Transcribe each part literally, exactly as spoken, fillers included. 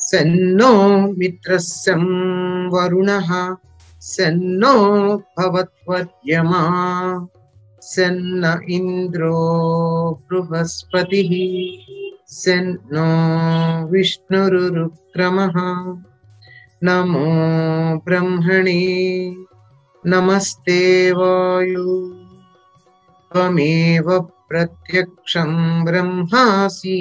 सन्नो मित्रस्यं वरुणः सन्नो भवत्वर्यमा सन्न इंद्रो बृहस्पतिः सन्नो विष्णुरुक्रमः। नमो ब्रह्मणे नमस्ते वायु त्वमेव प्रत्यक्षं ब्रह्मासि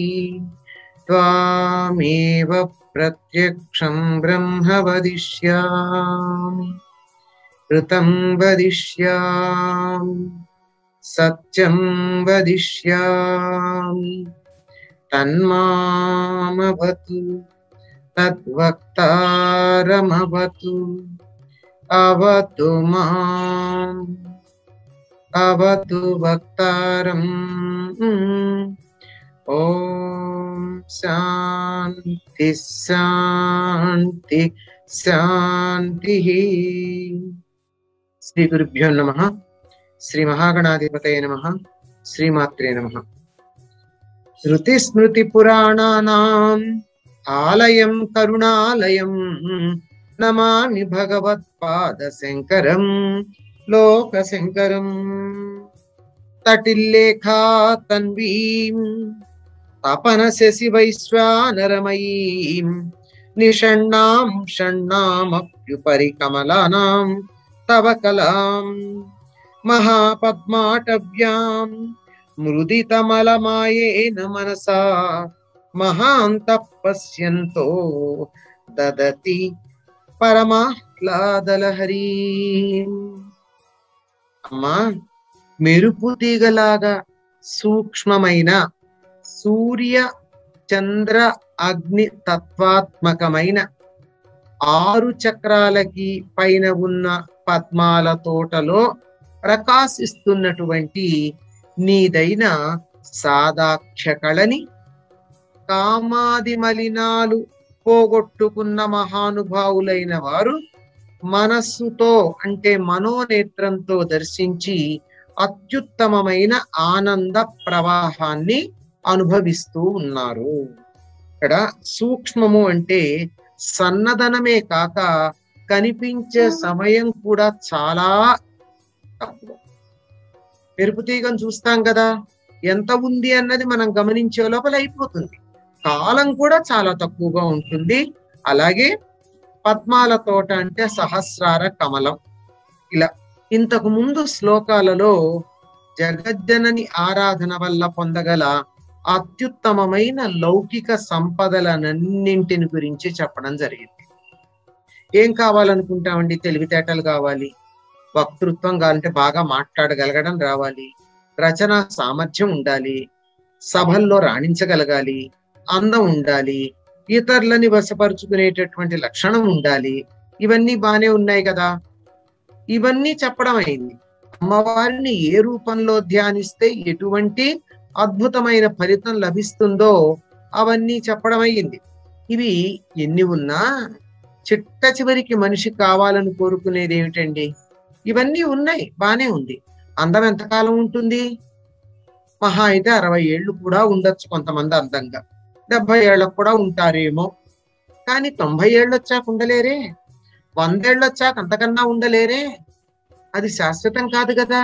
त्वामेव प्रत्यक्षं ब्रह्म वदिष्यामि ऋतं वदिष्यामि सत्यं वदिष्यामि तन्मामवतु तद्वक्तारमवतु अवतु माम् अवतु वक्तारम्। ओम शांति शांति शांति। श्री गुरुभ्यो नमः। श्री महागणाधिपतये नमः। श्रीमात्रे नमः। श्रुति स्मृति पुराणानाम् आलयं करुणालयं नमामि भगवत्पाद शंकरं लोकशंकरं। तटिल्लेखा तन्वीं तपन शशि वैश्वानरमयीं निषण्णां षण्णामप्युपरि कमलानां तव कलां महापद्माटव्यां मृदितमलमायेन मनसा महान्तः पश्यन्तो ददति परमाह्लादलहरीं। అమ్మా, మెరుపు తీగలాగా సూక్ష్మమైన సూర్య చంద్ర అగ్ని తత్వాత్మకమైన ఆరు చక్రాలకి పైన ఉన్న పద్మాల తోటలో ప్రకాశిస్తున్నటువంటి నీదైన సాదాక్ష కళని కామాది మలినాలు పోగొట్టుకున్న మహానుభావులైన వారు మనస్సుతో అంటే మనోనేత్రంతో దర్శించి అత్యుత్తమమైన ఆనంద ప్రవాహాన్ని అనుభవిస్తూ ఉన్నారు. ఇక్కడ సూక్ష్మము అంటే సన్నదనమే కాక కనిపించే సమయం కూడా చాలా తక్కువ. మెరుపు తీగను చూస్తాం కదా, ఎంత ఉంది అన్నది మనం గమనించే లోపల అయిపోతుంది. కాలం కూడా చాలా తక్కువగా ఉంటుంది. అలాగే పద్మాల తోట అంటే సహస్రార కమలం. ఇలా ఇంతకు ముందు శ్లోకాలలో జగజ్జనని ఆరాధన వల్ల పొందగల అత్యుత్తమమైన లౌకిక సంపదలనన్నింటిని గురించి చెప్పడం జరిగింది. ఏం కావాలనుకుంటామండి? తెలివితేటలు కావాలి, వక్తృత్వం కావాలంటే బాగా మాట్లాడగలగడం రావాలి, రచన సామర్థ్యం ఉండాలి, సభల్లో రాణించగలగాలి, అందం ఉండాలి, ఇతరులని వశపరుచుకునేటటువంటి లక్షణం ఉండాలి. ఇవన్నీ బానే ఉన్నాయి కదా. ఇవన్నీ చెప్పడం అయింది. అమ్మవారిని ఏ రూపంలో ధ్యానిస్తే ఎటువంటి అద్భుతమైన ఫలితం లభిస్తుందో అవన్నీ చెప్పడం అయ్యింది. ఇవి ఎన్ని ఉన్నా చిట్ట చివరికి మనిషి కావాలని కోరుకునేది ఏమిటండి? ఇవన్నీ ఉన్నాయి, బానే ఉంది. అందం ఎంతకాలం ఉంటుంది? మహా అయితే అరవై ఏళ్ళు కూడా ఉండొచ్చు కొంతమంది అందంగా, డెబ్బై ఏళ్ళకు కూడా ఉంటారేమో. కానీ తొంభై ఏళ్ళు వచ్చాక ఉండలేరే, వందేళ్ళు వచ్చాక అంతకన్నా ఉండలేరే. అది శాశ్వతం కాదు కదా.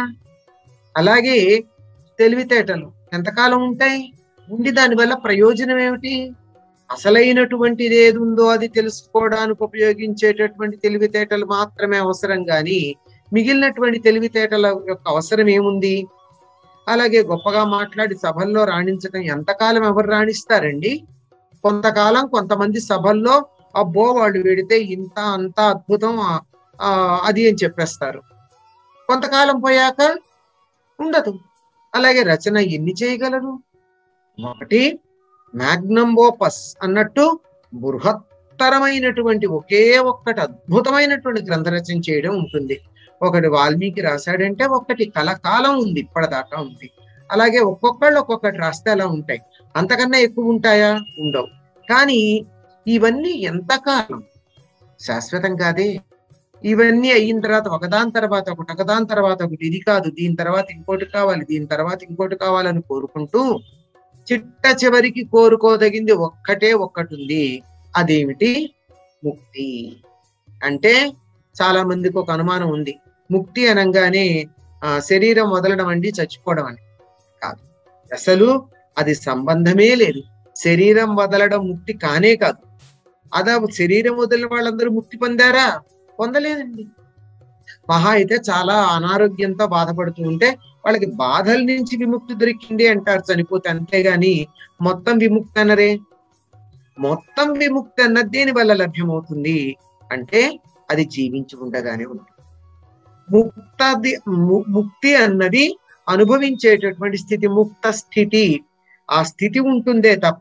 అలాగే తెలివితేటలు ఎంతకాలం ఉంటాయి? ఉండి దానివల్ల ప్రయోజనం ఏమిటి? అసలైనటువంటిది ఏది ఉందో అది తెలుసుకోవడానికి ఉపయోగించేటటువంటి తెలివితేటలు మాత్రమే అవసరం, కానీ మిగిలినటువంటి తెలివితేటల యొక్క అవసరం ఏముంది? అలాగే గొప్పగా మాట్లాడి సభల్లో రాణించడం ఎంతకాలం ఎవరు రాణిస్తారండి? కొంతకాలం కొంతమంది సభల్లో అబ్బో వాళ్ళు వెడితే ఇంత అంత అద్భుతం ఆ అది అని చెప్పేస్తారు. కొంతకాలం పోయాక ఉండదు. అలాగే రచన ఎన్ని చేయగలరు? ఒకటి మ్యాగ్నంబోపస్ అన్నట్టు బృహత్తరమైనటువంటి ఒకే ఒక్కటి అద్భుతమైనటువంటి గ్రంథ రచన చేయడం ఉంటుంది. ఒకటి వాల్మీకి రాశాడంటే ఒక్కటి కలకాలం ఉంది, ఇప్పటిదాకా ఉంది. అలాగే ఒక్కొక్కళ్ళు ఒక్కొక్కటి రాస్తే అలా ఉంటాయి. అంతకన్నా ఎక్కువ ఉంటాయా? ఉండవు. కానీ ఇవన్నీ ఎంతకాలం? శాశ్వతం కాదే. ఇవన్నీ అయిన తర్వాత ఒకదాని తర్వాత ఒకటి ఒకదాని తర్వాత ఒకటి, ఇది కాదు దీని తర్వాత ఇంకోటి కావాలి, దీని తర్వాత ఇంకోటి కావాలని కోరుకుంటూ చిట్ట చివరికి కోరుకోదగింది ఒక్కటే ఒక్కటి ఉంది. అదేమిటి? ముక్తి అంటే చాలా మందికి ఒక అనుమానం ఉంది. ముక్తి అనగానే ఆ శరీరం వదలడం అండి, చచ్చిపోవడం అని కాదు. అసలు అది సంబంధమే లేదు. శరీరం వదలడం ముక్తి కానే కాదు. అదా శరీరం వదిలిన వాళ్ళందరూ ముక్తి పొందారా? పొందలేదండి. మహా అయితే చాలా అనారోగ్యంతో బాధపడుతూ ఉంటే వాళ్ళకి బాధల నుంచి విముక్తి దొరికింది అంటారు చనిపోతే, అంతేగాని మొత్తం విముక్తి అన్నరే. మొత్తం విముక్తి అన్నది దేని వల్ల లభ్యమవుతుంది అంటే అది జీవించి ఉండగానే ఉంటుంది. ముక్తది ముక్తి అన్నది అనుభవించేటటువంటి స్థితి, ముక్త స్థితి. ఆ స్థితి ఉంటుందే తప్ప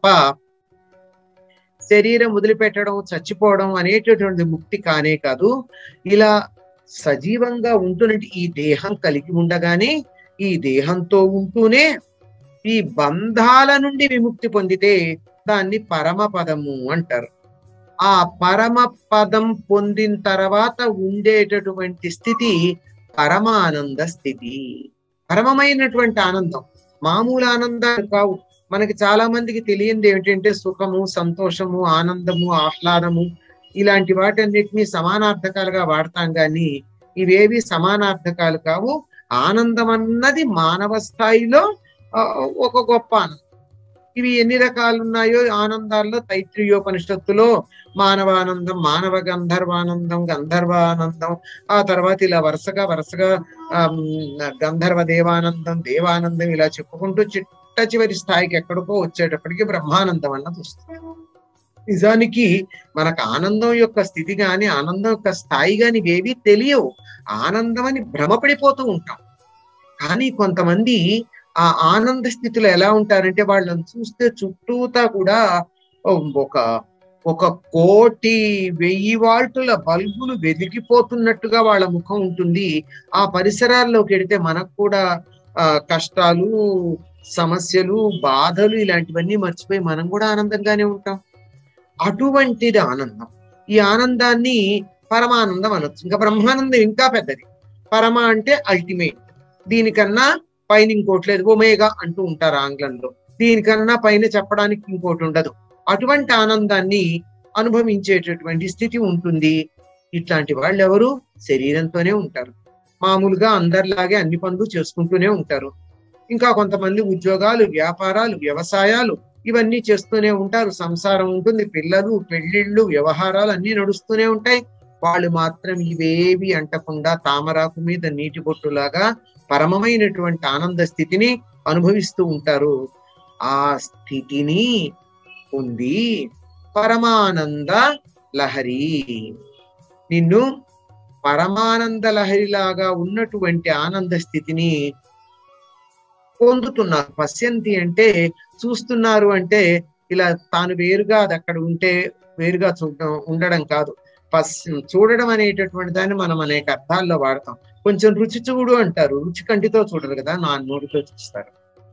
శరీరం వదిలిపెట్టడం, చచ్చిపోవడం అనేటటువంటి ముక్తి కానే కాదు. ఇలా సజీవంగా ఉంటున్నట్టు ఈ దేహం కలిగి ఉండగానే, ఈ దేహంతో ఉంటూనే ఈ బంధాల నుండి విముక్తి పొందితే దాన్ని పరమ పదము అంటారు. ఆ పరమ పదం పొందిన తర్వాత ఉండేటటువంటి స్థితి పరమానంద స్థితి. పరమమైనటువంటి ఆనందం, మామూలు ఆనందాలు కావు. మనకి చాలా మందికి తెలియంది ఏమిటంటే సుఖము, సంతోషము, ఆనందము, ఆహ్లాదము ఇలాంటి వాటన్నిటినీ సమానార్థకాలుగా వాడతాం కానీ ఇవేవి సమానార్థకాలు కావు. ఆనందం అన్నది మానవ స్థాయిలో ఒక గొప్ప ఆనందం. ఇవి ఎన్ని రకాలు ఉన్నాయో ఆనందాల్లో తైత్రీయోపనిషత్తులో మానవానందం, మానవ గంధర్వానందం, గంధర్వానందం, ఆ తర్వాత ఇలా వరుసగా వరుసగా ఆ గంధర్వ దేవానందం, దేవానందం ఇలా చెప్పుకుంటూ చిట్ట చివరి స్థాయికి ఎక్కడికో వచ్చేటప్పటికి బ్రహ్మానందం అన్నది వస్తుంది. నిజానికి మనకు ఆనందం యొక్క స్థితి గాని, ఆనందం యొక్క స్థాయి గాని ఇవేవి తెలియవు. ఆనందం అని భ్రమపడిపోతూ ఉంటాం. కానీ కొంతమంది ఆ ఆనంద స్థితిలో ఎలా ఉంటారంటే వాళ్ళని చూస్తే చుట్టూతా కూడా ఒక ఒక కోటి వెయ్యి వాల్టుల బల్బులు వెలిగిపోతున్నట్టుగా వాళ్ళ ముఖం ఉంటుంది. ఆ పరిసరాల్లోకి వెడితే మనకు కూడా ఆ కష్టాలు, సమస్యలు, బాధలు ఇలాంటివన్నీ మర్చిపోయి మనం కూడా ఆనందంగానే ఉంటాం. అటువంటిది ఆనందం. ఈ ఆనందాన్ని పరమానందం అనొచ్చు. ఇంకా బ్రహ్మానందం ఇంకా పెద్దది. పరమ అంటే అల్టిమేట్. దీనికన్నా పైన ఇంకోటి లేదు. ఒమేగా అంటూ ఉంటారు ఆంగ్లంలో. దీనికన్నా పైన చెప్పడానికి ఇంకోటి ఉండదు. అటువంటి ఆనందాన్ని అనుభవించేటటువంటి స్థితి ఉంటుంది. ఇట్లాంటి వాళ్ళు ఎవరు? శరీరంతోనే ఉంటారు. మామూలుగా అందరిలాగే అన్ని పనులు చేసుకుంటూనే ఉంటారు. ఇంకా కొంతమంది ఉద్యోగాలు, వ్యాపారాలు, వ్యవసాయాలు ఇవన్నీ చేస్తూనే ఉంటారు. సంసారం ఉంటుంది, పిల్లలు, పెళ్లిళ్ళు, వ్యవహారాలు అన్ని నడుస్తూనే ఉంటాయి. వాళ్ళు మాత్రం ఇవేవి అంటకుండా తామరాకు మీద నీటి బొట్టులాగా పరమమైనటువంటి ఆనంద స్థితిని అనుభవిస్తూ ఉంటారు. ఆ స్థితిని ఉంది పరమానంద లహరి. నిన్ను పరమానంద లహరిలాగా ఉన్నటువంటి ఆనంద స్థితిని పొందుతున్నారు. పశ్యంతి అంటే చూస్తున్నారు, అంటే ఇలా తాను వేరుగా అది అక్కడ ఉంటే వేరుగా చూడడం ఉండడం కాదు. పస్ చూడడం అనేటటువంటి దాన్ని మనం అనేక అర్థాల్లో వాడతాం. కొంచెం రుచి చూడు అంటారు. రుచి కంటితో చూడరు కదా, నా నోటితో చూస్తారు.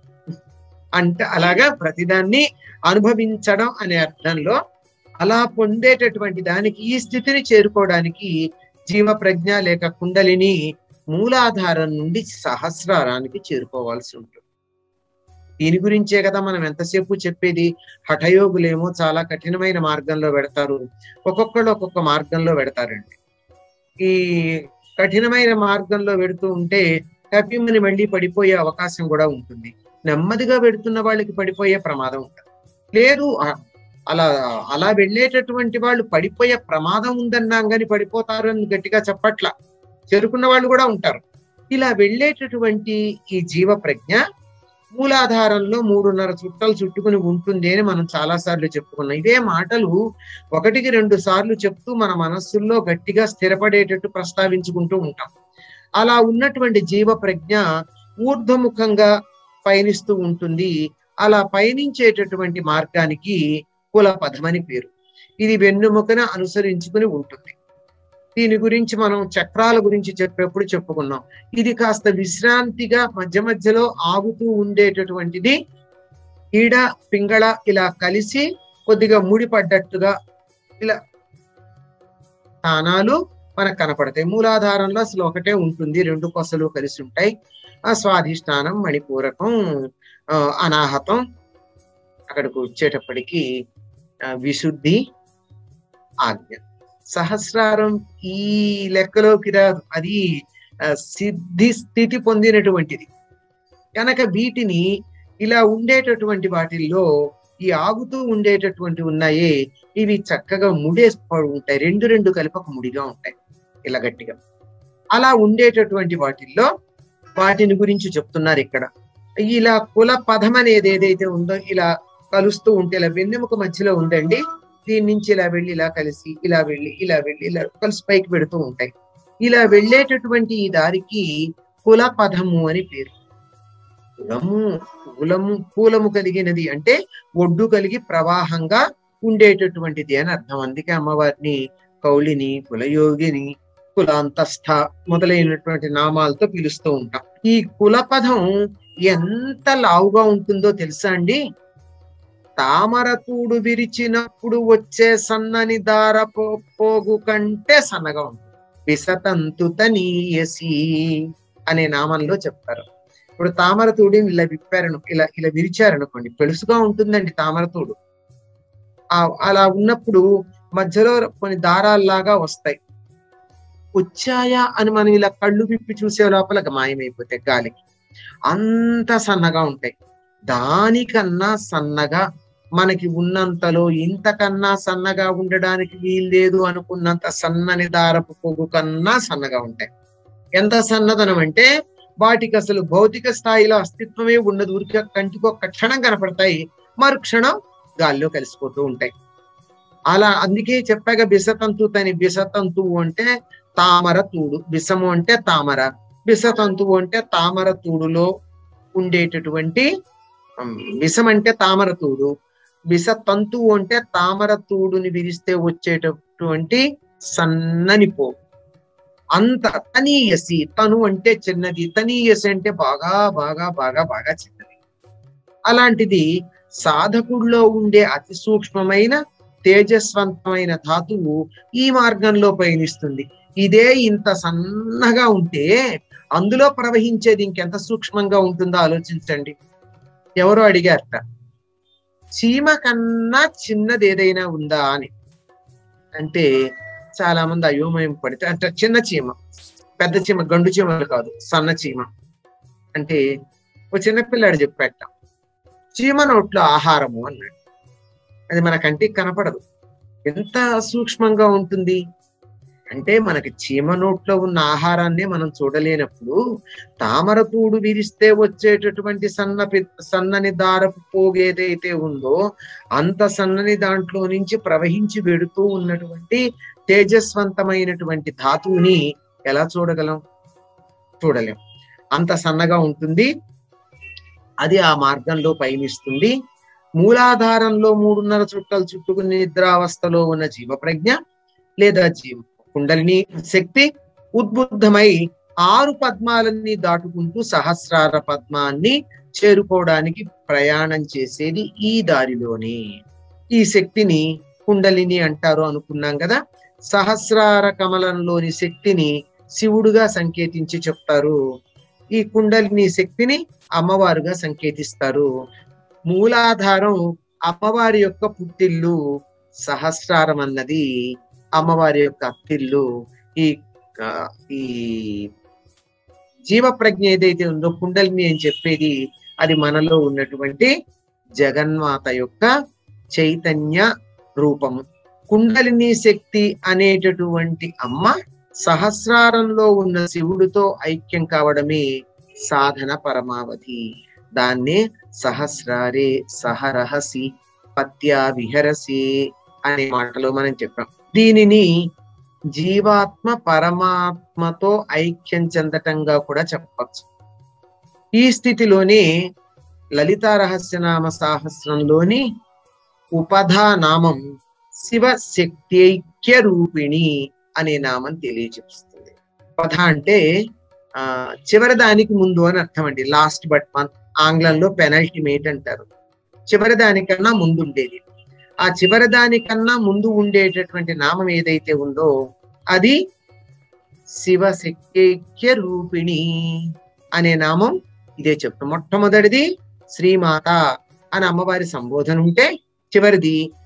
అంటే అలాగా ప్రతిదాన్ని అనుభవించడం అనే అర్థంలో అలా పొందేటటువంటి దానికి, ఈ స్థితిని చేరుకోవడానికి జీవ ప్రజ్ఞ లేక కుండలిని మూలాధారం నుండి సహస్రారానికి చేరుకోవాల్సి ఉంటుంది. దీని గురించే కదా మనం ఎంతసేపు చెప్పేది. హఠయోగులేమో చాలా కఠినమైన మార్గంలో పెడతారు, ఒక్కొక్కళ్ళు ఒక్కొక్క మార్గంలో పెడతారండి. ఈ కఠినమైన మార్గంలో పెడుతూ ఉంటే హ్యాపీమని మళ్ళీ పడిపోయే అవకాశం కూడా ఉంటుంది. నెమ్మదిగా పెడుతున్న వాళ్ళకి పడిపోయే ప్రమాదం ఉంటుంది. లేదు అలా అలా వెళ్ళేటటువంటి వాళ్ళు పడిపోయే ప్రమాదం ఉందన్నాం కానీ పడిపోతారు అని గట్టిగా చెప్పట్ల. చేరుకున్న వాళ్ళు కూడా ఉంటారు. ఇలా వెళ్ళేటటువంటి ఈ జీవ ప్రజ్ఞ మూలాధారంలో మూడున్నర చుట్టలు చుట్టుకుని ఉంటుంది అని మనం చాలా సార్లు చెప్పుకున్నాం. ఇదే మాటలు ఒకటికి రెండు సార్లు చెప్తూ మన మనస్సుల్లో గట్టిగా స్థిరపడేటట్టు ప్రస్తావించుకుంటూ ఉంటాం. అలా ఉన్నటువంటి జీవ ప్రజ్ఞ ఊర్ధ్వముఖంగా పయనిస్తూ ఉంటుంది. అలా పయనించేటటువంటి మార్గానికి కుల పదమని పేరు. ఇది వెన్నుముకన అనుసరించుకుని ఉంటుంది. దీని గురించి మనం చక్రాల గురించి చెప్పేప్పుడు చెప్పుకున్నాం. ఇది కాస్త విశ్రాంతిగా మధ్య మధ్యలో ఆగుతూ ఉండేటటువంటిది. ఈడ పింగళ ఇలా కలిసి కొద్దిగా ముడిపడ్డట్టుగా ఇలా స్థానాలు మనకు కనపడతాయి. మూలాధారంలో అసలు ఒకటే ఉంటుంది, రెండు కొసలు కలిసి ఉంటాయి. ఆ స్వాధిష్టానం, మణిపూరకం, అనాహతం, అక్కడికి వచ్చేటప్పటికి విశుద్ధి, ఆజ్ఞ. సహస్రారం ఈ లెక్కలోకి రాదు, అది సిద్ధి స్థితి పొందినటువంటిది కనుక వీటిని ఇలా ఉండేటటువంటి వాటిల్లో ఈ ఆగుతూ ఉండేటటువంటి ఉన్నాయే ఇవి చక్కగా ముడేసి ఉంటాయి, రెండు రెండు కలిపి ఒక ముడిగా ఉంటాయి ఇలా గట్టిగా. అలా ఉండేటటువంటి వాటిల్లో వాటిని గురించి చెప్తున్నారు ఇక్కడ. ఇలా కుల పదం అనేది ఏదైతే ఉందో ఇలా కలుస్తూ ఉంటే ఇలా వెన్నెముక మధ్యలో ఉందండి, దీని నుంచి ఇలా వెళ్ళి ఇలా కలిసి ఇలా వెళ్ళి ఇలా వెళ్ళి ఇలా కలిసి పైకి పెడుతూ ఉంటాయి. ఇలా వెళ్ళేటటువంటి ఈ దారికి కుల పదము అని పేరు. కులము కులము కూలము కలిగినది అంటే ఒడ్డు కలిగి ప్రవాహంగా ఉండేటటువంటిది అని అర్థం. అందుకే అమ్మవారిని కౌళిని, కులయోగిని, కులాంతస్థ మొదలైనటువంటి నామాలతో పిలుస్తూ ఉంటాం. ఈ కుల పదం ఎంత లావుగా ఉంటుందో తెలుసా అండి? తామరతూడు విరిచినప్పుడు వచ్చే సన్నని దార పోగు కంటే సన్నగా ఉంటుంది. విసతంతు తనీయసి అనే నామంలో చెప్తారు. ఇప్పుడు తామరతూడిని ఇలా విప్పారను ఇలా ఇలా విరిచారనుకోండి, పెలుసుగా ఉంటుందండి తామరతూడు. ఆ అలా ఉన్నప్పుడు మధ్యలో కొన్ని దారాల్లాగా వస్తాయి. వచ్చాయా అని మనం ఇలా కళ్ళు విప్పి చూసే లోపల మాయమైపోతాయి గాలికి, అంత సన్నగా ఉంటాయి. దానికన్నా సన్నగా మనకి ఉన్నంతలో ఇంతకన్నా సన్నగా ఉండడానికి వీల్లేదు అనుకున్నంత సన్నని దారపు పొగు కన్నా సన్నగా ఉంటాయి. ఎంత సన్నదనం అంటే వాటికి అసలు భౌతిక స్థాయిలో అస్తిత్వమే ఉండదు, ఊరికే కంటికి ఒక్క క్షణం కనపడతాయి, మరు క్షణం గాల్లో కలిసిపోతూ ఉంటాయి. అలా అందుకే చెప్పాక బిసతంతు తని. బిసతంతువు అంటే తామర తూడు, బిసము అంటే తామర, బిసతంతువు అంటే తామర తూడులో ఉండేటటువంటి, బిసం అంటే తామర తూడు, బిసతంతువు అంటే తామర తూడుని విరిస్తే వచ్చేటటువంటి సన్నని పో. అంత తనీయసి, తను అంటే చిన్నది, తనీయసి అంటే బాగా బాగా బాగా బాగా చిన్నది. అలాంటిది సాధకుడిలో ఉండే అతి సూక్ష్మమైన తేజస్వంతమైన ధాతువు ఈ మార్గంలో పయనిస్తుంది. ఇదే ఇంత సన్నగా ఉంటే అందులో ప్రవహించేది ఇంకెంత సూక్ష్మంగా ఉంటుందో ఆలోచించండి. ఎవరో అడిగారట, చీమ కన్నా చిన్నది ఏదైనా ఉందా అని. అంటే చాలా మంది అయోమయం పడితే, అంటే చిన్న చీమ, పెద్ద చీమ, గండు చీమలు కాదు, సన్న చీమ. అంటే ఓ చిన్నపిల్లాడు చెప్పాట, చీమ నోట్లో ఆహారము అన్నాడు. అది మన కంటికి కనపడదు, ఎంత సూక్ష్మంగా ఉంటుంది అంటే మనకి చీమ నోట్లో ఉన్న ఆహారాన్ని మనం చూడలేనప్పుడు తామరతూడు విరిస్తే వచ్చేటటువంటి సన్న సన్నని దారపు పోగు ఏదైతే ఉందో అంత సన్నని దాంట్లో నుంచి ప్రవహించి వెడుతూ ఉన్నటువంటి తేజస్వంతమైనటువంటి ధాతువుని ఎలా చూడగలం? చూడలేం. అంత సన్నగా ఉంటుంది అది. ఆ మార్గంలో పయనిస్తుంది. మూలాధారంలో మూడున్నర చుట్టలు చుట్టుకుని నిద్రావస్థలో ఉన్న జీవ ప్రజ్ఞ లేదా జీవ కుండలిని శక్తి ఉద్బుద్ధమై ఆరు పద్మాలన్నీ దాటుకుంటూ సహస్రార పద్మాన్ని చేరుకోవడానికి ప్రయాణం చేసేది ఈ దారిలోనే. ఈ శక్తిని కుండలిని అంటారు అనుకున్నాం కదా. సహస్రార కమలంలోని శక్తిని శివుడుగా సంకేతించి చెప్తారు. ఈ కుండలిని శక్తిని అమ్మవారుగా సంకేతిస్తారు. మూలాధారం అమ్మవారి యొక్క పుట్టిల్లు, సహస్రారం అన్నది అమ్మవారి యొక్క అత్తిల్లు. ఈ ఈ జీవ ప్రజ్ఞ ఏదైతే ఉందో కుండలిని అని చెప్పేది అది మనలో ఉన్నటువంటి జగన్మాత యొక్క చైతన్య రూపము. కుండలిని శక్తి అనేటటువంటి అమ్మ సహస్రారంలో ఉన్న శివుడితో ఐక్యం కావడమే సాధన పరమావధి. దాన్నే సహస్రారే సహరహసి పత్యా విహరసి అనే మాటలో మనం చెప్పాం. దీనిని జీవాత్మ పరమాత్మతో ఐక్యం చెందటంగా కూడా చెప్పవచ్చు. ఈ స్థితిలోనే లలితా రహస్యనామ సాహస్రంలోని ఉపధా నామం శివ శక్తైక్య రూపిణి అనే నామం తెలియజేస్తుంది. ఉపధ అంటే ఆ చివరి దానికి ముందు అని అర్థం అండి. లాస్ట్ బట్ వన్, ఆంగ్లంలో పెనల్టిమేట్ అంటారు. చివరి దానికన్నా ముందు ఉండేది. ఆ చివరి దానికన్నా ముందు ఉండేటటువంటి నామం ఏదైతే ఉందో అది శివశక్తైక్య రూపిణి అనే నామం. ఇదే చెప్తాం. మొట్టమొదటిది శ్రీమాత అని అమ్మవారి సంబోధన ఉంటే, చివరిది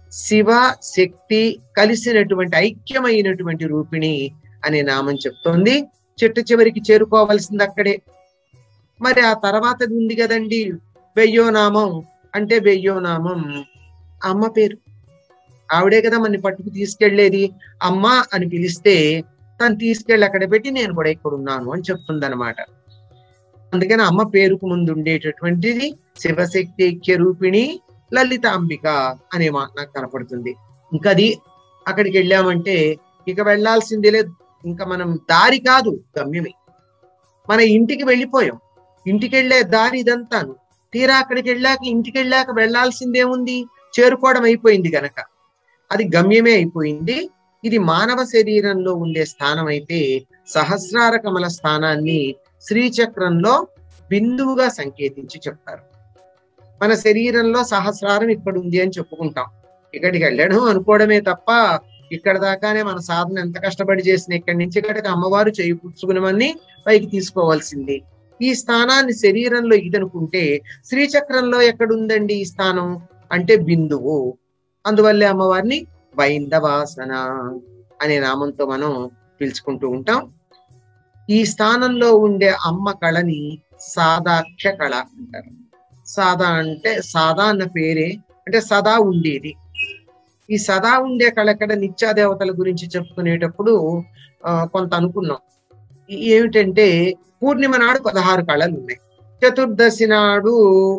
శివ శక్తి కలిసినటువంటి ఐక్యమైనటువంటి రూపిణి అనే నామం చెప్తోంది. చెట్టు చివరికి చేరుకోవాల్సింది అక్కడే. మరి ఆ తర్వాతది ఉంది కదండి వెయ్యో నామం. అంటే వెయ్యో నామం అమ్మ పేరు. ఆవిడే కదా మన పట్టుకు తీసుకెళ్లేది. అమ్మ అని పిలిస్తే తను తీసుకెళ్ళి అక్కడ పెట్టి నేను కూడా ఇక్కడ ఉన్నాను అని చెప్తుంది అనమాట. అందుకని అమ్మ పేరుకు ముందు ఉండేటటువంటిది శివశక్తి ఐక్య రూపిణి లలితాంబిక అనే మాట నాకు కనపడుతుంది. ఇంకా అది అక్కడికి వెళ్ళామంటే ఇక వెళ్లాల్సిందే లేదు. ఇంకా మనం దారి కాదు గమ్యమే. మన ఇంటికి వెళ్ళిపోయాం. ఇంటికి వెళ్ళే దారి ఇదంతాను. తీరా అక్కడికి వెళ్ళాక ఇంటికి వెళ్ళాక వెళ్లాల్సిందేముంది, చేరుకోవడం అయిపోయింది గనక అది గమ్యమే అయిపోయింది. ఇది మానవ శరీరంలో ఉండే స్థానం అయితే సహస్రార కమల స్థానాన్ని శ్రీచక్రంలో బిందువుగా సంకేతించి చెప్తారు. మన శరీరంలో సహస్రారం ఇక్కడ ఉంది అని చెప్పుకుంటాం. ఇక్కడికి వెళ్ళడం అనుకోవడమే తప్ప ఇక్కడ దాకానే మన సాధన ఎంత కష్టపడి చేసిన ఇక్కడి నుంచి ఇక్కడికి అమ్మవారు చేయి పుచ్చుకునమని పైకి తీసుకోవాల్సింది. ఈ స్థానాన్ని శరీరంలో ఇదనుకుంటే శ్రీచక్రంలో ఎక్కడుందండి ఈ స్థానం అంటే బిందువు. అందువల్లే అమ్మవారిని వైందవాసన అనే నామంతో మనం పిలుచుకుంటూ ఉంటాం. ఈ స్థానంలో ఉండే అమ్మ కళని సాదాఖ్య కళ అంటారు. సాదా అంటే సాదా అన్న పేరే, అంటే సదా ఉండేది. ఈ సదా ఉండే కళ కడ నిత్యాదేవతల గురించి చెప్పుకునేటప్పుడు ఆ కొంత అనుకున్నాం. ఏమిటంటే పూర్ణిమ నాడు పదహారు కళలు ఉన్నాయి, చతుర్దశి నాడు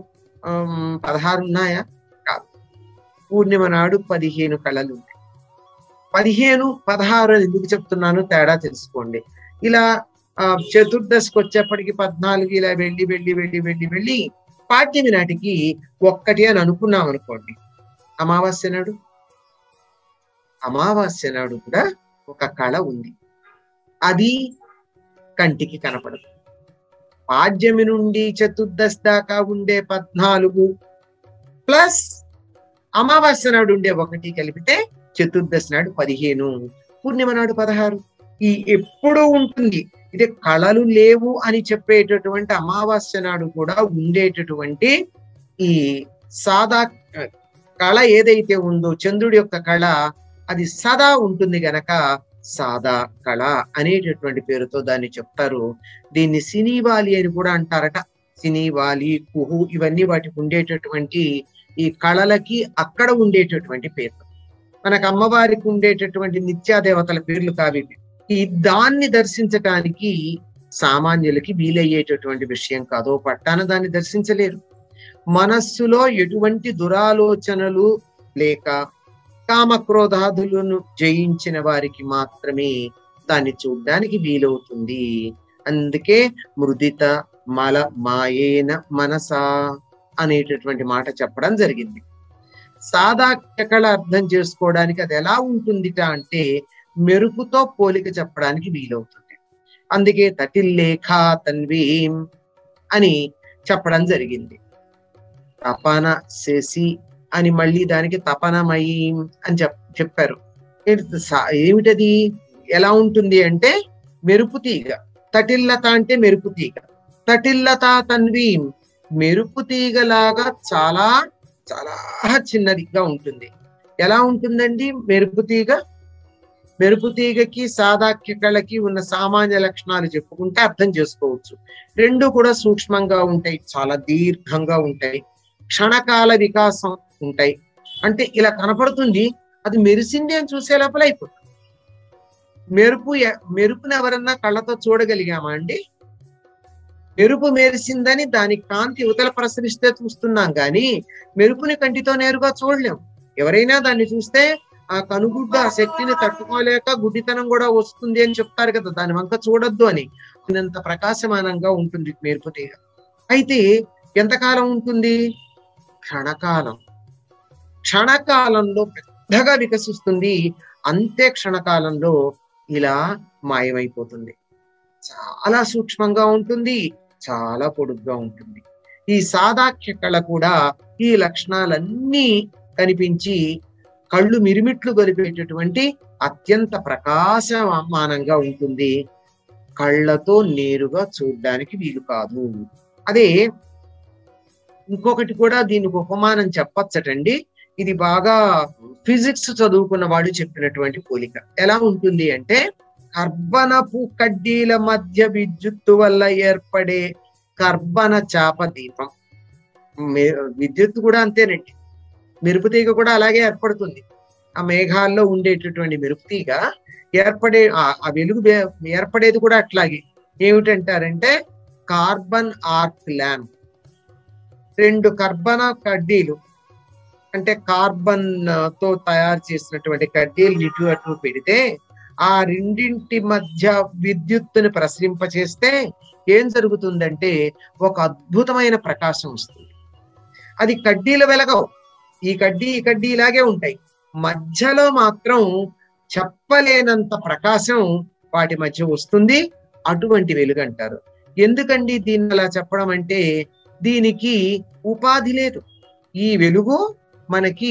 పదహారు ఉన్నాయా? కాదు, పూర్ణిమ నాడు పదిహేను కళలు ఉన్నాయి. పదిహేను పదహారు అని ఎందుకు చెప్తున్నాను తేడా తెలుసుకోండి. ఇలా ఆ చతుర్దశికి వచ్చేప్పటికి పద్నాలుగు ఇలా వెళ్ళి వెళ్ళి వెళ్ళి వెళ్ళి వెళ్ళి పాడ్యమి నాటికి ఒక్కటి అని అనుకున్నాం అనుకోండి. అమావాస్య నాడు అమావాస్య నాడు కూడా ఒక కళ ఉంది, అది కంటికి కనపడదు. పాడ్యమి నుండి చతుర్దశి దాకా ఉండే పద్నాలుగు ప్లస్ అమావాస్య నాడు ఉండే ఒకటి కలిపితే చతుర్దశి నాడు పదిహేను, పూర్ణిమ నాడు పదహారు. ఈ ఎప్పుడు ఉంటుంది. ఇది కళలు లేవు అని చెప్పేటటువంటి అమావాస్య నాడు కూడా ఉండేటటువంటి ఈ సాదా కళ ఏదైతే ఉందో చంద్రుడి యొక్క కళ అది సదా ఉంటుంది గనక సాదా కళ అనేటటువంటి పేరుతో దాన్ని చెప్తారు. దీన్ని సినీవాలి అని కూడా అంటారట. సినీవాలి, కుహు ఇవన్నీ వాటికి ఉండేటటువంటి ఈ కళలకి అక్కడ ఉండేటటువంటి పేరు. మనకు అమ్మవారికి ఉండేటటువంటి నిత్యాదేవతల పేర్లు కావి. ఈ దాన్ని దర్శించటానికి సామాన్యులకి వీలయ్యేటటువంటి విషయం కాదు. పట్టాన దాన్ని దర్శించలేరు. మనస్సులో ఎటువంటి దురాలోచనలు లేక కామక్రోధాదులను జయించిన వారికి మాత్రమే దాన్ని చూడ్డానికి వీలవుతుంది. అందుకే మృదిత మల మాయేన మనసా అనేటటువంటి మాట చెప్పడం జరిగింది. సాదాఖ్య కళ అర్థం చేసుకోవడానికి అది ఎలా ఉంటుందిట అంటే మెరుపుతో పోలిక చెప్పడానికి వీలవుతుంది. అందుకే తటిల్లేఖా తన్వీం అని చెప్పడం జరిగింది. తపన శశి అని మళ్ళీ దానికి తపనమయీం అని చెప్ చెప్పారు. ఏమిటది, ఎలా ఉంటుంది అంటే మెరుపు తీగ. తటిల్లత అంటే మెరుపు తీగ. తటిల్లత తన్వీం మెరుపు తీగలాగా చాలా చాలా చిన్నదిగా ఉంటుంది. ఎలా ఉంటుందండి మెరుపు తీగ? మెరుపు తీగకి సాదాఖ్య కళకి ఉన్న సామాన్య లక్షణాలు చెప్పుకుంటే అర్థం చేసుకోవచ్చు. రెండు కూడా సూక్ష్మంగా ఉంటాయి, చాలా దీర్ఘంగా ఉంటాయి, క్షణకాల వికాసం ఉంటాయి. అంటే ఇలా కనపడుతుంది, అది మెరిసింది అని చూసే లోపల అయిపోతుంది. మెరుపు మెరుపుని ఎవరన్నా కళ్ళతో చూడగలిగామా అండి? మెరుపు మెరిసిందని దాని కాంతి యువతల ప్రసరిస్తే చూస్తున్నాం కానీ మెరుపుని కంటితో నేరుగా చూడలేం. ఎవరైనా దాన్ని చూస్తే ఆ కనుగుడ్డ ఆ శక్తిని తట్టుకోలేక గుడ్డితనం కూడా వస్తుంది అని చెప్తారు కదా, దాని వంక చూడొద్దు అని. అంత ప్రకాశమానంగా ఉంటుంది మెరుపు తీగ. అయితే ఎంతకాలం ఉంటుంది? క్షణకాలం. క్షణకాలంలో పెద్దగా వికసిస్తుంది, అంతే క్షణకాలంలో ఇలా మాయమైపోతుంది. చాలా సూక్ష్మంగా ఉంటుంది, చాలా పొడుగ్గా ఉంటుంది. ఈ సాదాఖ్య కళ కూడా ఈ లక్షణాలన్నీ కనిపించి కళ్ళు మిరిమిట్లు గొలిపేటటువంటి అత్యంత ప్రకాశమానంగా ఉంటుంది. కళ్ళతో నేరుగా చూడడానికి వీలు కాదు. అదే ఇంకొకటి కూడా దీనికి ఉపమానం చెప్పచ్చటండి. ఇది బాగా ఫిజిక్స్ చదువుకున్న వాడు చెప్పినటువంటి పోలిక. ఎలా ఉంటుంది అంటే, కర్బనపు కడ్డీల మధ్య విద్యుత్తు వల్ల ఏర్పడే కర్బన చాప దీపం. విద్యుత్ కూడా అంతేనండి. మెరుపు తీగ కూడా అలాగే ఏర్పడుతుంది. ఆ మేఘాల్లో ఉండేటటువంటి మెరుపు తీగ ఏర్పడే ఆ వెలుగు ఏర్పడేది కూడా అట్లాగే. ఏమిటంటారంటే కార్బన్ ఆర్క్ ల్యాంప్. రెండు కర్బన కడ్డీలు అంటే కార్బన్ తో తయారు చేసినటువంటి కడ్డీలు ఇటు అటు పెడితే ఆ రెండింటి మధ్య విద్యుత్తుని ప్రసరింపచేస్తే ఏం జరుగుతుందంటే ఒక అద్భుతమైన ప్రకాశం వస్తుంది. అది కడ్డీలు వెలగవు. ఈ కడ్డీ ఈ కడ్డీ ఇలాగే ఉంటాయి. మధ్యలో మాత్రం చెప్పలేనంత ప్రకాశం వాటి మధ్య వస్తుంది. అటువంటి వెలుగు అంటారు. ఎందుకండి దీన్ని అలా చెప్పడం అంటే, దీనికి ఉపాధి లేదు. ఈ వెలుగు మనకి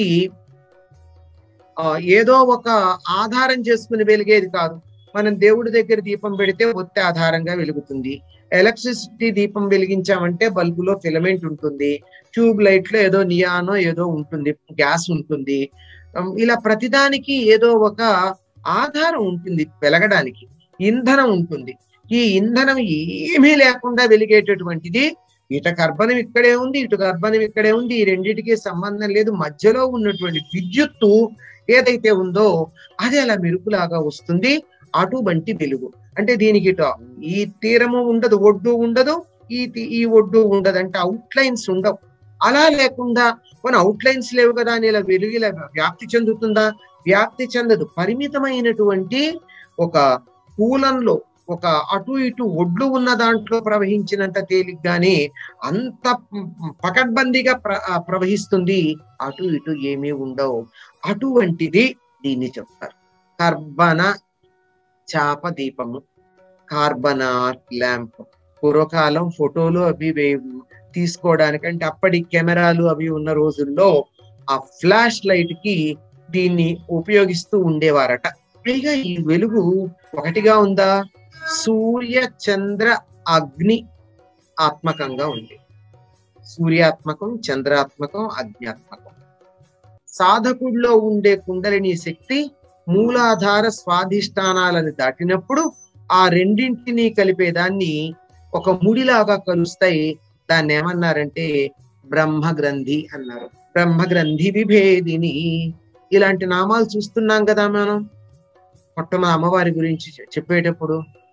ఆ ఏదో ఒక ఆధారం చేసుకుని వెలిగేది కాదు. మనం దేవుడి దగ్గర దీపం పెడితే ఒత్తి ఆధారంగా వెలుగుతుంది. ఎలక్ట్రిసిటీ దీపం వెలిగించామంటే బల్బులో ఫిలమెంట్ ఉంటుంది. ట్యూబ్ లైట్ లో ఏదో నియానో ఏదో ఉంటుంది, గ్యాస్ ఉంటుంది. ఇలా ప్రతిదానికి ఏదో ఒక ఆధారం ఉంటుంది వెలగడానికి, ఇంధనం ఉంటుంది. ఈ ఇంధనం ఏమీ లేకుండా వెలిగేటటువంటిది. ఇటు కర్బనం ఇక్కడే ఉంది, ఇటు కర్బనం ఇక్కడే ఉంది. ఈ రెండింటికి సంబంధం లేదు. మధ్యలో ఉన్నటువంటి విద్యుత్తు ఏదైతే ఉందో అది అలా మెరుపులాగా వస్తుంది. అటువంటి వెలుగు. అంటే దీనికి ఇటు ఈ తీరము ఉండదు, ఒడ్డు ఉండదు, ఈ ఈ ఒడ్డు ఉండదు. అంటే అవుట్ లైన్స్ ఉండవు. అలా లేకుండా మన అవుట్ లైన్స్ లేవు కదా అని ఇలా వెలుగు ఇలా వ్యాప్తి చెందుతుందా? వ్యాప్తి చెందదు. పరిమితమైనటువంటి ఒక కూలంలో ఒక అటు ఇటు ఒడ్లు ఉన్న దాంట్లో ప్రవహించినంత తేలిగ్గానే అంత పకడ్బందీగా ప్ర ప్రవహిస్తుంది. అటు ఇటు ఏమీ ఉండవు. అటువంటిది దీన్ని చెప్తారు కర్బన చాప దీపము, కార్బన్ ఆర్క్ ల్యాంప్. పూర్వకాలం ఫోటోలు అవి తీసుకోవడానికంటే అప్పటి కెమెరాలు అవి ఉన్న రోజుల్లో ఆ ఫ్లాష్ లైట్ కి దీన్ని ఉపయోగిస్తూ ఉండేవారట. పైగా ఈ వెలుగు ఒకటిగా ఉందా? సూర్య చంద్ర అగ్ని ఆత్మకంగా ఉంది. సూర్యాత్మకం, చంద్రాత్మకం, అగ్నియాత్మకం. సాధకుడిలో ఉండే కుండలిని శక్తి మూలాధార స్వాధిష్టానాలను దాటినప్పుడు ఆ రెండింటినీ కలిపేదాన్ని ఒక ముడిలాగా కలుస్తాయి. దాన్ని ఏమన్నారంటే బ్రహ్మ గ్రంథి అన్నారు. బ్రహ్మ గ్రంథి విభేదిని. ఇలాంటి నామాలు చూస్తున్నాం కదా మనం. మొట్టమొదటి అమ్మవారి గురించి చెప్పేటప్పుడు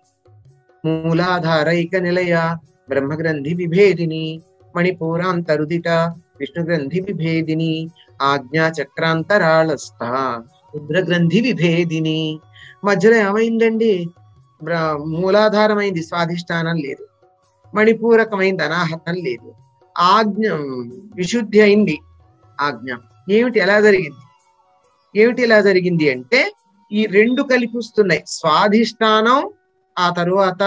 మూలాధారైక నిలయ బ్రహ్మగ్రంథి విభేదిని, మణిపూరాంతరుదిట విష్ణుగ్రంథి విభేదిని, ఆజ్ఞా చక్రాంతరాళస్థ రుద్రగ్రంథి విభేదిని. మధ్యలో ఏమైందండి? మూలాధారమైంది, స్వాధిష్టానం లేదు. మణిపూరకమైంది, అనాహతం లేదు. ఆజ్ఞ విశుద్ధి అయింది, ఆజ్ఞ. ఏమిటి ఎలా జరిగింది? ఏమిటి ఎలా జరిగింది అంటే ఈ రెండు కలిపి వస్తున్నాయి. స్వాధిష్టానం, ఆ తరువాత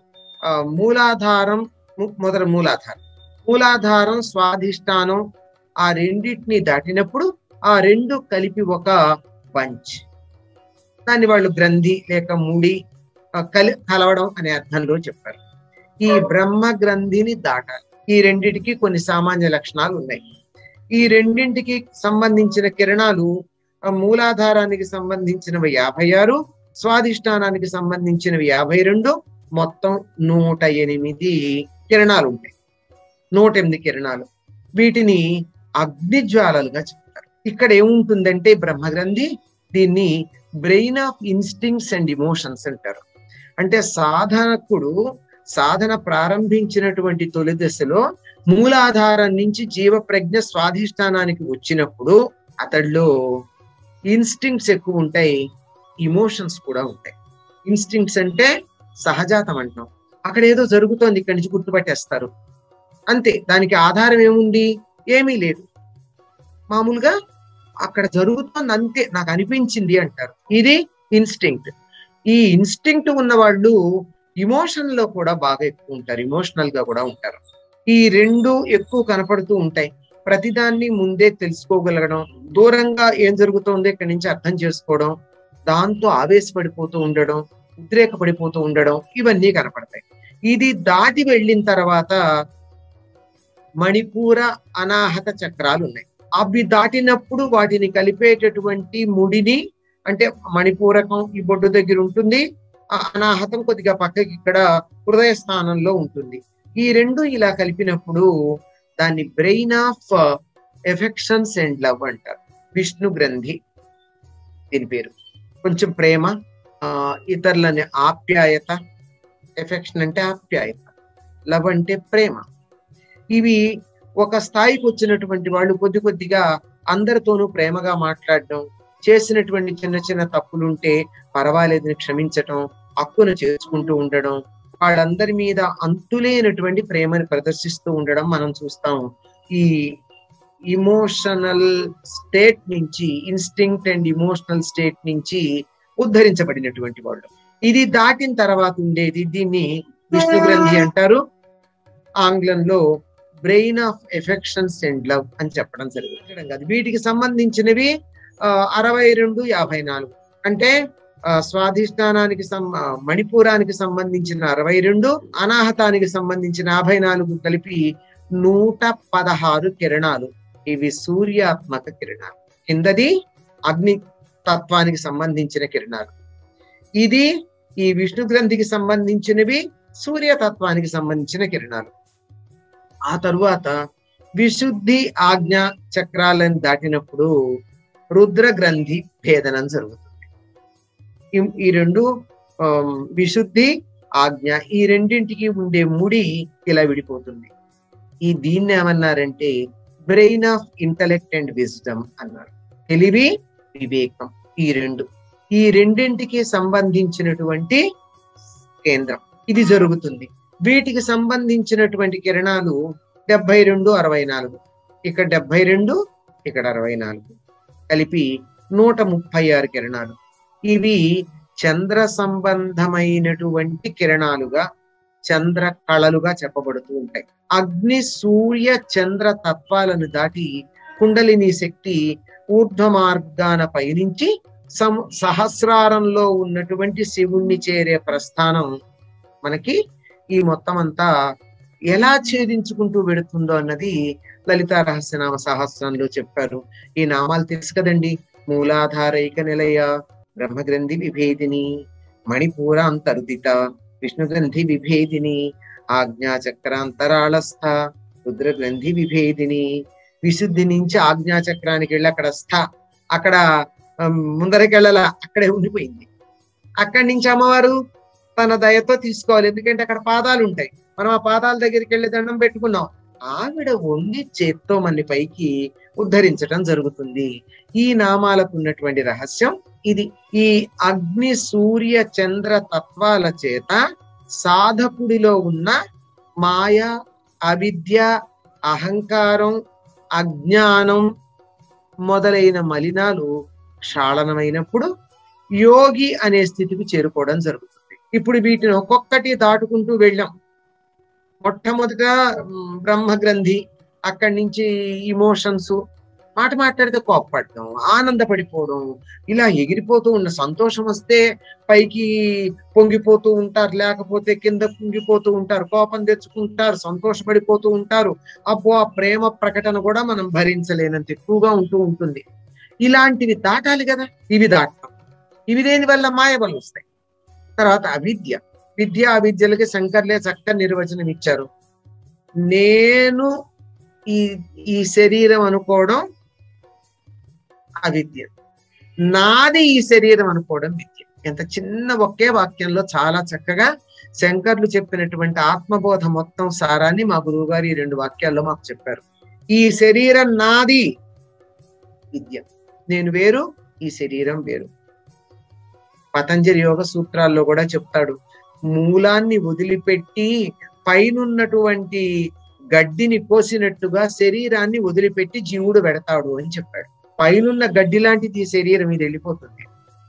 మూలాధారం, మొదటి మూలాధారం మూలాధారం స్వాధిష్టానం ఆ రెండింటిని దాటినప్పుడు ఆ రెండు కలిపి ఒక బంచ్. దాన్ని వాళ్ళు గ్రంథి లేక ముడి కలి కలవడం అనే అర్థంలో చెప్పారు. ఈ బ్రహ్మ గ్రంథిని దాటాలి. ఈ రెండింటికి కొన్ని సామాన్య లక్షణాలు ఉన్నాయి. ఈ రెండింటికి సంబంధించిన కిరణాలు మూలాధారానికి సంబంధించినవి యాభై ఆరు, స్వాధిష్టానానికి సంబంధించినవి యాభై రెండు, మొత్తం నూట ఎనిమిది కిరణాలు ఉంటాయి. నూట ఎనిమిది కిరణాలు. వీటిని అగ్నిజ్వాలలుగా చెప్తారు. ఇక్కడ ఏముంటుందంటే బ్రహ్మగ్రంథి, దీన్ని brain of instincts and emotions అంటారు. అంటే సాధకుడు సాధన ప్రారంభించినటువంటి తొలి దశలో మూలాధారం నుంచి జీవ ప్రజ్ఞ స్వాధిష్టానానికి వచ్చినప్పుడు అతడిలో ఇన్స్టింక్ట్స్ ఎక్కువ ఉంటాయి, ఇమోషన్స్ కూడా ఉంటాయి. ఇన్స్టింక్ట్స్ అంటే సహజాతం అంటాం. అక్కడ ఏదో జరుగుతోంది, ఇక్కడి నుంచి గుర్తుపట్టేస్తారు అంతే. దానికి ఆధారం ఏముంది? ఏమీ లేదు. మామూలుగా అక్కడ జరుగుతోంది అంతే, నాకు అనిపించింది అంటారు. ఇది ఇన్స్టింక్ట్. ఈ ఇన్స్టింక్ట్ ఉన్న వాళ్ళు ఇమోషన్ లో కూడా బాగా ఎక్కువ ఉంటారు, ఇమోషనల్ గా కూడా ఉంటారు. ఈ రెండు ఎక్కువ కనపడుతూ ఉంటాయి. ప్రతిదాన్ని ముందే తెలుసుకోగలగడం, దూరంగా ఏం జరుగుతుందో ఇక్కడి నుంచి అర్థం చేసుకోవడం, దాంతో ఆవేశపడిపోతూ ఉండడం, ఉద్రేకపడిపోతూ ఉండడం, ఇవన్నీ కనపడతాయి. ఇది దాటి వెళ్ళిన తర్వాత మణిపూర అనాహత చక్రాలు ఉన్నాయి. అవి దాటినప్పుడు వాటిని కలిపేటటువంటి ముడిని, అంటే మణిపూరకం ఈ బొడ్డు దగ్గర ఉంటుంది, ఆ అనాహతం కొద్దిగా పక్కకి ఇక్కడ హృదయ స్థానంలో ఉంటుంది. ఈ రెండు ఇలా కలిపినప్పుడు దాన్ని brain of affections and love అంటారు. విష్ణు గ్రంథి దీని పేరు. కొంచెం ప్రేమ, ఆ ఇతరులని ఆప్యాయత, ఎఫెక్షన్ అంటే ఆప్యాయత, లవ్ అంటే ప్రేమ. ఇవి ఒక స్థాయికి వచ్చినటువంటి వాళ్ళు కొద్ది కొద్దిగా అందరితోనూ ప్రేమగా మాట్లాడడం, చేసినటువంటి చిన్న చిన్న తప్పులుంటే పర్వాలేదని క్షమించటం, హక్కును చేసుకుంటూ ఉండడం, వాళ్ళందరి మీద అంతులేనటువంటి ప్రేమను ప్రదర్శిస్తూ ఉండడం మనం చూస్తాం. ఈ ఇమోషనల్ స్టేట్ నుంచి, ఇన్స్టింక్ట్ అండ్ ఇమోషనల్ స్టేట్ నుంచి ఉద్ధరించబడినటువంటి వాళ్ళు. ఇది దాటిన తర్వాత ఉండేది, దీన్ని విష్ణు గ్రంథి అంటారు. ఆంగ్లంలో brain of affections and love అని చెప్పడం జరుగుతుంది. వీటికి సంబంధించినవి ఆ అరవై రెండు యాభై నాలుగు అంటే ఆ స్వాధిష్టానానికి సం మణిపూరానికి సంబంధించిన అరవై రెండు, అనాహతానికి సంబంధించిన యాభై నాలుగు కలిపి నూట పదహారు కిరణాలు. ఇవి సూర్యాత్మక కిరణాలు. కిందది అగ్ని తత్వానికి సంబంధించిన కిరణాలు. ఇది ఈ విష్ణు గ్రంథికి సంబంధించినవి సూర్యతత్వానికి సంబంధించిన కిరణాలు. ఆ తరువాత విశుద్ధి ఆజ్ఞ చక్రాలను దాటినప్పుడు రుద్ర గ్రంథి భేదనం జరుగుతుంది. ఈ రెండు విశుద్ధి ఆజ్ఞ ఈ రెండింటికి ఉండే ముడి ఇలా విడిపోతుంది. ఈ దీన్ని ఏమన్నారంటే brain of intellect and wisdom అన్నారు. తెలివి, వివేకం, ఈ రెండు ఈ రెండింటికి సంబంధించినటువంటి కేంద్రం ఇది జరుగుతుంది. వీటికి సంబంధించినటువంటి కిరణాలు డెబ్బై రెండు అరవై నాలుగు, ఇక్కడ డెబ్బై రెండు, ఇక్కడ అరవై నాలుగు కలిపి నూట ముప్పై ఆరు కిరణాలు. ఇవి చంద్ర సంబంధమైనటువంటి కిరణాలుగా, చంద్ర కళలుగా చెప్పబడుతూ ఉంటాయి. అగ్ని సూర్య చంద్ర తత్వాలను దాటి కుండలిని శక్తి ఊర్ధ్వ మార్గాన పయనించి సం సహస్రారంలో ఉన్నటువంటి శివుణ్ణి చేరే ప్రస్థానం మనకి ఈ మొత్తం అంతా ఎలా ఛేదించుకుంటూ వెడుతుందో అన్నది లలితా రహస్యనామ సహస్రంలో చెప్పారు. ఈ నామాలు తెలుసు కదండి. మూలాధారైక నిలయ, బ్రహ్మగ్రంథి విభేదిని, మణిపూర అంతర్దిత, విష్ణుగ్రంథి విభేదిని, ఆజ్ఞాచక్రాంతరాళస్థ, రుద్రగ్రంథి విభేదిని. విశుద్ధి నుంచి ఆజ్ఞాచక్రానికి వెళ్ళి అక్కడ స్థ, అక్కడ ముందరకెళ్ళాల, అక్కడే ఉండిపోయింది. అక్కడి నుంచి అమ్మవారు తన దయతో తీసుకోవాలి, ఎందుకంటే అక్కడ పాదాలు ఉంటాయి. మనం ఆ పాదాల దగ్గరికి వెళ్ళి దండం పెట్టుకున్నాం, ఆవిడ వంగి చేత్తో మళ్ళీ పైకి ఉద్ధరించటం జరుగుతుంది. ఈ నామాలకు ఉన్నటువంటి రహస్యం ఇది. ఈ అగ్ని సూర్య చంద్ర తత్వాల చేత సాధకుడిలో ఉన్న మాయ, అవిద్య, అహంకారం, అజ్ఞానం మొదలైన మలినాలు క్షాళనమైనప్పుడు యోగి అనే స్థితికి చేరుకోవడం జరుగుతుంది. ఇప్పుడు వీటిని ఒక్కొక్కటి దాటుకుంటూ వెళ్ళాం. మొట్టమొదట బ్రహ్మగ్రంథి, అక్కడి నుంచి ఇమోషన్స్, మాట మాట్లాడితే కోప్పడటం, ఆనందపడిపోవడం, ఇలా ఎగిరిపోతూ ఉన్న, సంతోషం వస్తే పైకి పొంగిపోతూ ఉంటారు, లేకపోతే కింద పొంగిపోతూ ఉంటారు, కోపం తెచ్చుకుంటారు, సంతోషపడిపోతూ ఉంటారు. అబ్బో ఆ ప్రేమ ప్రకటన కూడా మనం భరించలేనంత ఎక్కువగా ఉంటూ ఉంటుంది. ఇలాంటివి దాటాలి కదా, ఇవి దాటం. ఇవి దేని వల్ల? మాయ వల్ల వస్తాయి. తర్వాత అవిద్య, విద్య అవిద్యలకి శంకర్లే చక్కని నిర్వచనం ఇచ్చారు. నేను ఈ ఈ శరీరం అనుకోవడం అవిద్య, నాది ఈ శరీరం అనుకోవడం విద్య. ఎంత చిన్న ఒకే వాక్యంలో చాలా చక్కగా శంకర్లు చెప్పినటువంటి ఆత్మబోధ మొత్తం సారాన్ని మా గురువు గారు ఈ రెండు వాక్యాల్లో మాకు చెప్పారు. ఈ శరీరం నాది విద్య, నేను వేరు, ఈ శరీరం వేరు. పతంజలి యోగ సూత్రాల్లో కూడా చెప్తాడు, మూలాన్ని వదిలిపెట్టి పైనున్నటువంటి గడ్డిని కోసినట్టుగా శరీరాన్ని వదిలిపెట్టి జీవుడు పెడతాడు అని చెప్పాడు. పైనున్న గడ్డి లాంటిది ఈ శరీరం, ఇది వెళ్ళిపోతుంది.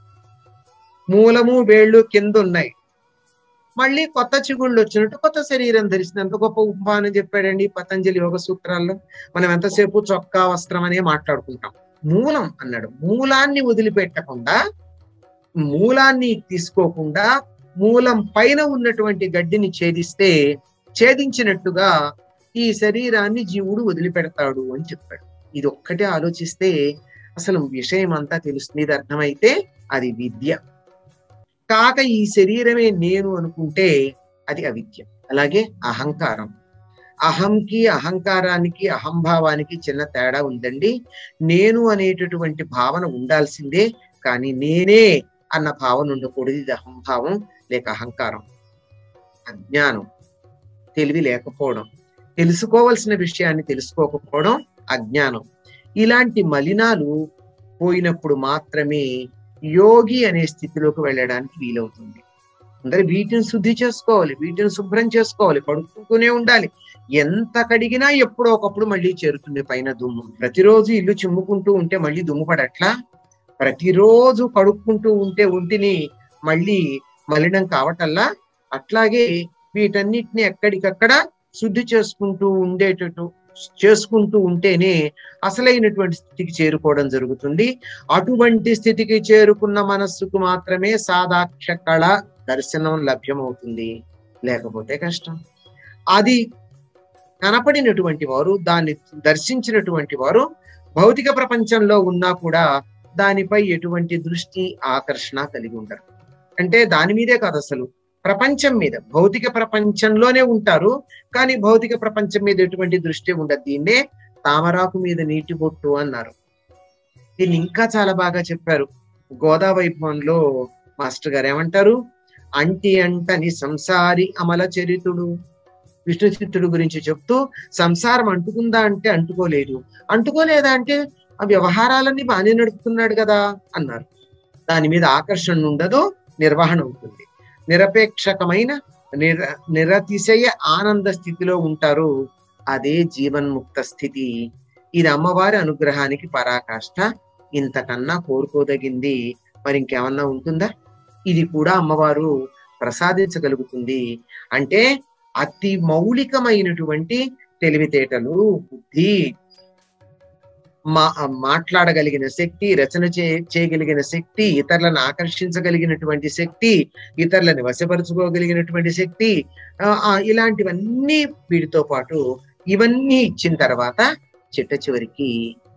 మూలము వేళ్ళు కింద ఉన్నాయి, మళ్ళీ కొత్త చిగుళ్ళు వచ్చినట్టు కొత్త శరీరం ధరిస్తుంది. ఎంత గొప్ప ఉపమానం చెప్పాడండి పతంజలి యోగ సూత్రాల్లో. మనం ఎంతసేపు చొక్కా వస్త్రం అనే మాట్లాడుకుంటాం. మూలం అన్నాడు, మూలాన్ని వదిలిపెట్టకుండా, మూలాన్ని తీసుకోకుండా మూలం పైన ఉన్నటువంటి గడ్డిని ఛేదిస్తే ఛేదించినట్టుగా ఈ శరీరాన్ని జీవుడు వదిలిపెడతాడు అని చెప్పాడు. ఇది ఒక్కటే ఆలోచిస్తే అసలు విషయం అంతా తెలుస్తుంది. ఇది అర్థమైతే అది విద్య. కాక ఈ శరీరమే నేను అనుకుంటే అది అవిద్య. అలాగే అహంకారం, అహంకి అహంకారానికి అహంభావానికి చిన్న తేడా ఉందండి. నేను అనేటటువంటి భావన ఉండాల్సిందే, కానీ నేనే అన్న భావన ఉండకూడదు. ఇది అహంభావం లేక అహంకారం. అజ్ఞానం, తెలివి లేకపోవడం, తెలుసుకోవలసిన విషయాన్ని తెలుసుకోకపోవడం అజ్ఞానం. ఇలాంటి మలినాలు పోయినప్పుడు మాత్రమే యోగి అనే స్థితిలోకి వెళ్ళడానికి వీలవుతుంది. అందరూ వీటిని శుద్ధి చేసుకోవాలి, వీటిని శుభ్రం చేసుకోవాలి, కడుక్కుంటూనే ఉండాలి. ఎంత కడిగినా ఎప్పుడో ఒకప్పుడు మళ్ళీ చేరుతుంది పైన దుమ్ము. ప్రతిరోజు ఇల్లు చిమ్ముకుంటూ ఉంటే మళ్ళీ దుమ్ము పడట్లా? ప్రతిరోజు కడుక్కుంటూ ఉంటే ఒంటిని మళ్ళీ మలినం కావటల్లా? అట్లాగే వీటన్నిటిని ఎక్కడికక్కడ శుద్ధి చేసుకుంటూ ఉండేటట్టు చేసుకుంటూ ఉంటేనే అసలైనటువంటి స్థితికి చేరుకోవడం జరుగుతుంది. అటువంటి స్థితికి చేరుకున్న మనస్సుకు మాత్రమే సాదాక్ష కళ దర్శనం లభ్యమవుతుంది, లేకపోతే కష్టం. అది కనపడినటువంటి వారు, దాన్ని దర్శించినటువంటి వారు భౌతిక ప్రపంచంలో ఉన్నా కూడా దానిపై ఎటువంటి దృష్టి ఆకర్షణ కలిగి ఉండరు. అంటే దాని మీదే కాదు, అసలు ప్రపంచం మీద, భౌతిక ప్రపంచంలోనే ఉంటారు, కానీ భౌతిక ప్రపంచం మీద ఎటువంటి దృష్టి ఉండదు. దీన్నే తామరాకు మీద నీటి బొట్టు అన్నారు. దీన్ని ఇంకా చాలా బాగా చెప్పారు గోదావైభవంలో మాస్టర్ గారు. ఏమంటారు? అంటి అంటని సంసారి అమల చరితుడు. విష్ణు చిత్తుడు గురించి చెప్తూ, సంసారం అంటుకుందా అంటే అంటుకోలేదు, అంటుకోలేదా అంటే ఆ వ్యవహారాలన్నీ బాగానే నడుపుతున్నాడు కదా అన్నారు. దాని మీద ఆకర్షణ ఉండదు, నిర్వహణ ఉంటుంది. నిరపేక్షకమైన నిర నిరతిశయ ఆనంద స్థితిలో ఉంటారు. అదే జీవన్ముక్త స్థితి. ఇది అమ్మవారి అనుగ్రహానికి పరాకాష్ఠ. ఇంతకన్నా కోరుకోదగింది మరి ఇంకేమన్నా ఉంటుందా? ఇది కూడా అమ్మవారు ప్రసాదించగలుగుతుంది. అంటే అతి మౌలికమైనటువంటి తెలివితేటలు, బుద్ధి, మా మాట్లాడగలిగిన శక్తి, రచన చే చేయగలిగిన శక్తి, ఇతరులను ఆకర్షించగలిగినటువంటి శక్తి, ఇతరులను వశపరుచుకోగలిగినటువంటి శక్తి, ఆ ఇలాంటివన్నీ వీటితో పాటు ఇవన్నీ ఇచ్చిన తర్వాత చిట్ట చివరికి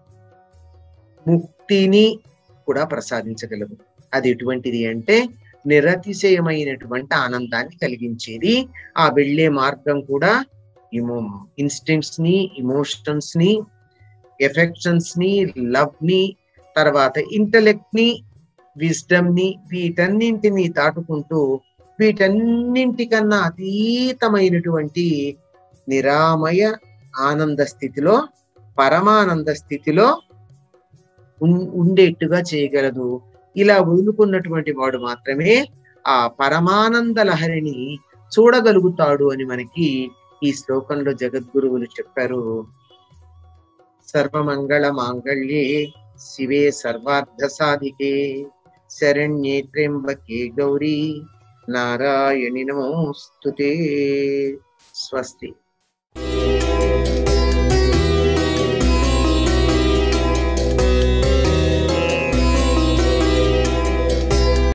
ముక్తిని కూడా ప్రసాదించగలదు. అది ఎటువంటిది అంటే నిరతిశయమైనటువంటి ఆనందాన్ని కలిగించేది. ఆ వెళ్ళే మార్గం కూడా ఇమో ఇన్స్టింక్ట్స్ ని, ఇమోషన్స్ ని, ఎఫెక్షన్స్ ని, లవ్ ని, తర్వాత ఇంటలెక్ట్ ని, విజ్డమ్ ని, వీటన్నింటినీ దాటుకుంటూ వీటన్నింటికన్నా అతీతమైనటువంటి నిరామయ ఆనంద స్థితిలో, పరమానంద స్థితిలో ఉండేట్టుగా చేయగలదు. ఇలా వదులుకున్నటువంటి వాడు మాత్రమే ఆ పరమానంద లహరిని చూడగలుగుతాడు అని మనకి ఈ శ్లోకంలో జగద్గురువులు చెప్పారు. సర్వమంగళ మాంగళ్యే శివే సర్వార్థ సాధికే శరణ్యే త్ర్యంబకే గౌరీ నారాయణి నమోస్తుతే. స్వస్తి.